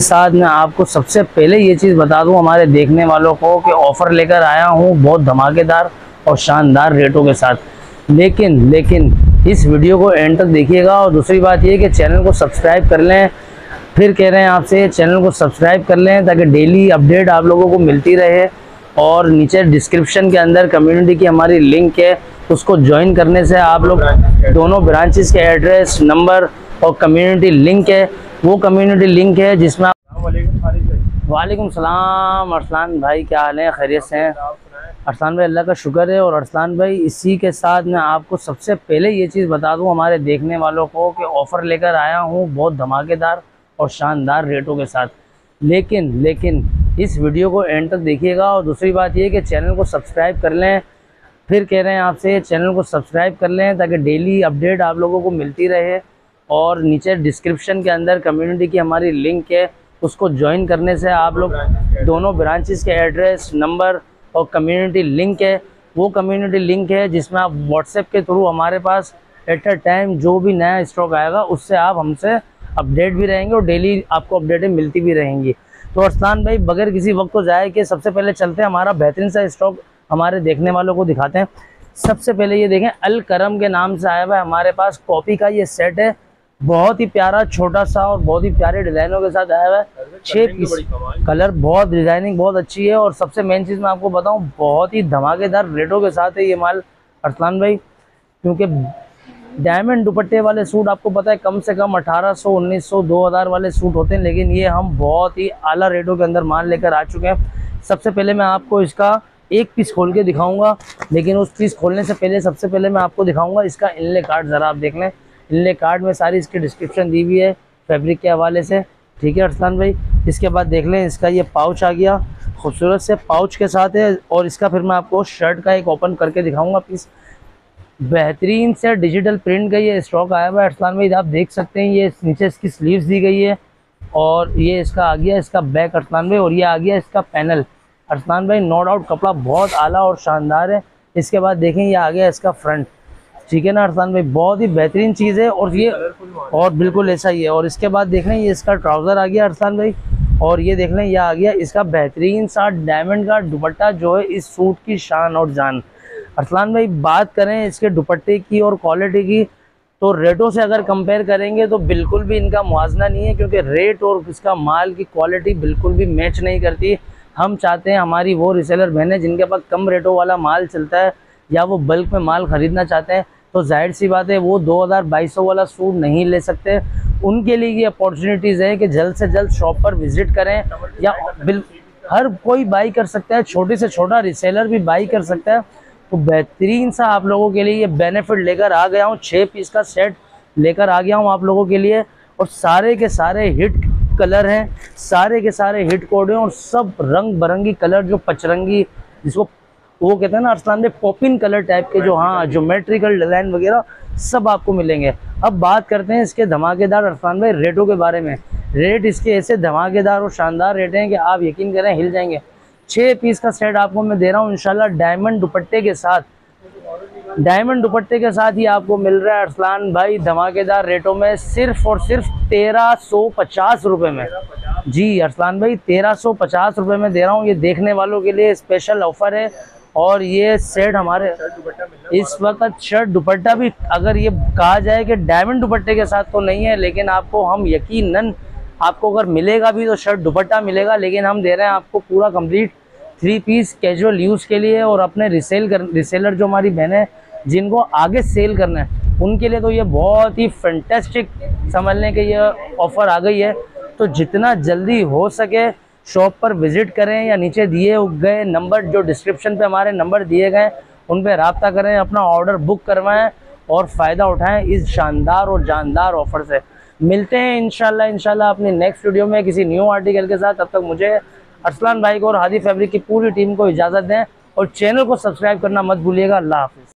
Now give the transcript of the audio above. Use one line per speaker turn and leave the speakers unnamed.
साथ मैं आपको सबसे पहले ये चीज़ बता दूं हमारे देखने वालों को कि ऑफ़र लेकर आया हूं बहुत धमाकेदार और शानदार रेटों के साथ। लेकिन इस वीडियो को एंड तक देखिएगा। और दूसरी बात ये कि चैनल को सब्सक्राइब कर लें। फिर कह रहे हैं आपसे, चैनल को सब्सक्राइब कर लें ताकि डेली अपडेट आप लोगों को मिलती रहे। और नीचे डिस्क्रिप्शन के अंदर कम्युनिटी की हमारी लिंक है, उसको ज्वाइन करने से आप लोग दोनों ब्रांचेस के एड्रेस, नंबर और कम्युनिटी लिंक है, वो कम्युनिटी लिंक है जिसमें वालेकुम सलाम। अरसलान भाई क्या हाल है, खैरियत से हैं? अरसलान भाई अल्लाह का शुक्र है। और अरसलान भाई इसी के साथ मैं आपको सबसे पहले ये चीज़ बता दूं हमारे देखने वालों को कि ऑफ़र लेकर आया हूं बहुत धमाकेदार और शानदार रेटों के साथ। लेकिन इस वीडियो को एंड तक देखिएगा। और दूसरी बात ये कि चैनल को सब्सक्राइब कर लें। फिर कह रहे हैं आपसे, चैनल को सब्सक्राइब कर लें ताकि डेली अपडेट आप लोगों को मिलती रहे। और नीचे डिस्क्रिप्शन के अंदर कम्युनिटी की हमारी लिंक है, उसको ज्वाइन करने से आप लोग दोनों ब्रांचेस के एड्रेस, नंबर और कम्युनिटी लिंक है, वो कम्युनिटी लिंक है जिसमें आप व्हाट्सएप के थ्रू हमारे पास एट अ टाइम जो भी नया स्टॉक आएगा उससे आप हमसे अपडेट भी रहेंगे और डेली आपको अपडेटें मिलती भी रहेंगी। तो अरसलान भाई बगैर किसी वक्त को जाए कि सबसे पहले चलते हैं, हमारा बेहतरीन सा स्टॉक हमारे देखने वालों को दिखाते हैं। सबसे पहले ये देखें, अल करम के नाम से आया हुआ है हमारे पास कॉपी का ये सेट है। बहुत ही प्यारा, छोटा सा और बहुत ही प्यारे डिज़ाइनों के साथ आया हुआ है। 6 पीस, कलर बहुत, डिज़ाइनिंग बहुत अच्छी है। और सबसे मेन चीज़ मैं आपको बताऊं, बहुत ही धमाकेदार रेटों के साथ है ये माल अरसलान भाई। क्योंकि डायमंड दुपट्टे वाले सूट आपको पता है कम से कम 1800, 1900, 2000 वाले सूट होते हैं, लेकिन ये हम बहुत ही आला रेटों के अंदर माल लेकर आ चुके हैं। सबसे पहले मैं आपको इसका एक पीस खोल के दिखाऊंगा, लेकिन उस पीस खोलने से पहले सबसे पहले मैं आपको दिखाऊंगा इसका इनले कार्ड। ज़रा आप देख लें, इनले कार्ड में सारी इसकी डिस्क्रिप्शन दी हुई है फैब्रिक के हवाले से, ठीक है अरसलान भाई। इसके बाद देख लें, इसका ये पाउच आ गया, खूबसूरत से पाउच के साथ है। और इसका फिर मैं आपको शर्ट का एक ओपन करके दिखाऊंगा पीस। बेहतरीन से डिजिटल प्रिंट का ये स्टॉक आया हुआ है अरसलान भाई, आप देख सकते हैं। ये नीचे इसकी स्लीव्स दी गई है और ये इसका आ गया इसका बैक अरसलान भाई, और ये आ गया इसका पैनल अरसलान भाई। नो डाउट कपड़ा बहुत आला और शानदार है। इसके बाद देखें, ये आ गया इसका फ्रंट, ठीक है ना अरसलान भाई, बहुत ही बेहतरीन चीज़ है। और ये और बिल्कुल ऐसा ही है। और इसके बाद देख लें, ये इसका ट्राउज़र आ गया अरसलान भाई। और ये देख लें, ये आ गया इसका बेहतरीन सा डायमंड का दुपट्टा जो है इस सूट की शान और जान अरसलान भाई। बात करें इसके दुपट्टे की और क्वालिटी की, तो रेटों से अगर कंपेयर करेंगे तो बिल्कुल भी इनका मुआवजा नहीं है, क्योंकि रेट और इसका माल की क्वालिटी बिल्कुल भी मैच नहीं करती। हम चाहते हैं हमारी वो रिसेलर बहनें जिनके पास कम रेटों वाला माल चलता है या वो बल्क में माल ख़रीदना चाहते हैं, तो जाहिर सी बात है वो 2200 वाला सूट नहीं ले सकते। उनके लिए ये अपॉर्चुनिटीज़ है कि जल्द से जल्द शॉप पर विज़िट करें, या हर कोई बाई कर सकता है, छोटे से छोटा रिसेलर भी बाई कर सकता है। तो बेहतरीन सा आप लोगों के लिए ये बेनिफिट लेकर आ गया हूँ, 6 पीस का सेट लेकर आ गया हूँ आप लोगों के लिए। और सारे के सारे हिट कलर हैं, सारे के सारे हिट कोड हैं, और सब रंग बिरंगी कलर, जो पचरंगी जिसको वो कहते हैं ना अरसलान भाई, पॉपिन कलर टाइप के, जो हाँ ज्योमेट्रिकल डिज़ाइन वगैरह सब आपको मिलेंगे। अब बात करते हैं इसके धमाकेदार अरसलान भाई रेटों के बारे में। रेट इसके ऐसे धमाकेदार और शानदार रेट हैं कि आप यकीन करें हिल जाएंगे। 6 पीस का सेट आपको मैं दे रहा हूँ इंशाल्लाह डायमंड दुपट्टे के साथ। डायमंड दुपट्टे के साथ ही आपको मिल रहा है अरसलान भाई धमाकेदार रेटों में, सिर्फ और सिर्फ 1350 रुपये में। जी अरसलान भाई 1350 रुपये में दे रहा हूँ। ये देखने वालों के लिए स्पेशल ऑफर है। और ये सेट हमारे इस वक्त शर्ट दुपट्टा भी, अगर ये कहा जाए कि डायमंड दुपट्टे के साथ तो नहीं है, लेकिन आपको हम यकीनन, आपको अगर मिलेगा भी तो शर्ट दुपट्टा मिलेगा, लेकिन हम दे रहे हैं आपको पूरा कंप्लीट 3 पीस कैजुअल यूज़ के लिए। और अपने रिसेलर जो हमारी बहनें जिनको आगे सेल करना है उनके लिए तो ये बहुत ही फैंटास्टिक समझ लें कि ये ऑफ़र आ गई है। तो जितना जल्दी हो सके शॉप पर विज़िट करें, या नीचे दिए गए नंबर, जो डिस्क्रिप्शन पे हमारे नंबर दिए गए उन पे रब्ता करें, अपना ऑर्डर बुक करवाएं और फ़ायदा उठाएं इस शानदार और जानदार ऑफ़र से। मिलते हैं इंशाल्लाह अपनी नेक्स्ट वीडियो में किसी न्यू आर्टिकल के साथ। तब तक मुझे, अरसलान भाई को और हादी फैब्रिक की पूरी टीम को इजाज़त दें, और चैनल को सब्सक्राइब करना मत भूलिएगा। अल्लाह हाफ़िज़।